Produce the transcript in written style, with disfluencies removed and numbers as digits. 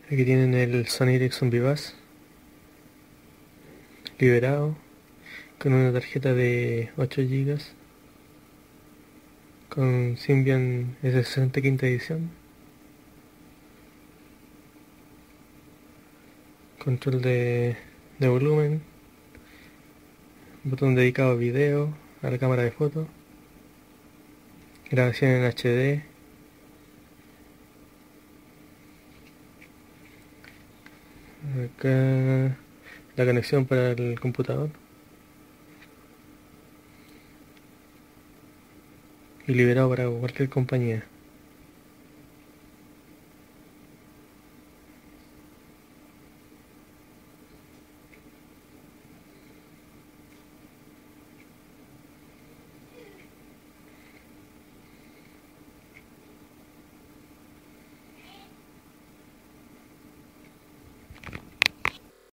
Aquí tienen el Sony Ericsson Vivaz liberado con una tarjeta de 8 gigas con Symbian S60 quinta edición, control de volumen, botón dedicado a video, a la cámara de foto, grabación en HD, acá la conexión para el computador y liberado para cualquier compañía.